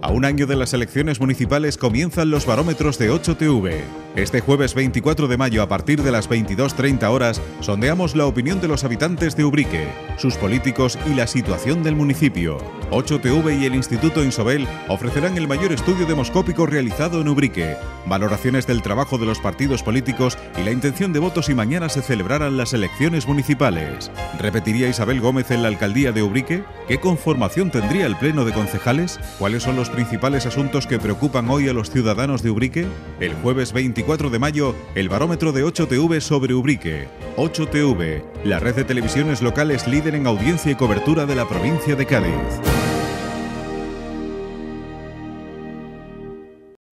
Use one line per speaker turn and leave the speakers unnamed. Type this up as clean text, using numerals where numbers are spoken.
A un año de las elecciones municipales comienzan los barómetros de 8TV. Este jueves 24 de mayo, a partir de las 22:30 horas, sondeamos la opinión de los habitantes de Ubrique, sus políticos y la situación del municipio. 8TV y el Instituto Insobel ofrecerán el mayor estudio demoscópico realizado en Ubrique, valoraciones del trabajo de los partidos políticos y la intención de votos si mañana se celebraran las elecciones municipales. ¿Repetiría Isabel Gómez en la alcaldía de Ubrique? ¿Qué conformación tendría el pleno de concejales? ¿Cuáles son los principales asuntos que preocupan hoy a los ciudadanos de Ubrique? El jueves 24 de mayo, el barómetro de 8TV sobre Ubrique. 8TV, la red de televisiones locales líder en audiencia y cobertura de la provincia de Cádiz.